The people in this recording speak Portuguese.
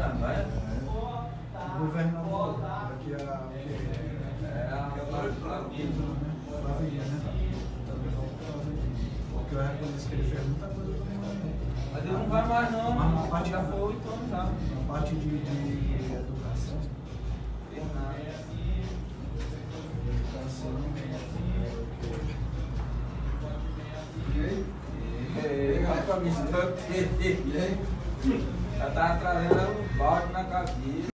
Fernando, vai? O governador daqui a Flavinha, né? Porque eu reconheço que ele fez muita coisa também. Mas ele não vai mais não, Mas na parte já foi 8 anos já. Na parte de educação. Vai pra mim, já tava trazendo um balde na cabeça.